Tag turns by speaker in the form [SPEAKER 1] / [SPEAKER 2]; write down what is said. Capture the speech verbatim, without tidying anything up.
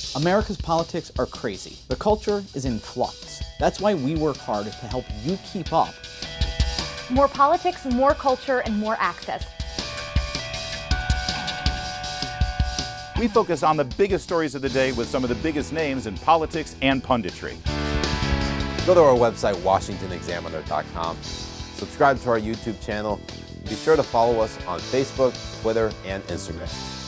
[SPEAKER 1] America's politics are crazy. The culture is in flux. That's why we work hard to help you keep up.
[SPEAKER 2] More politics, more culture, and more access.
[SPEAKER 3] We focus on the biggest stories of the day with some of the biggest names in politics and punditry.
[SPEAKER 4] Go to our website, washington examiner dot com. Subscribe to our YouTube channel. Be sure to follow us on Facebook, Twitter, and Instagram.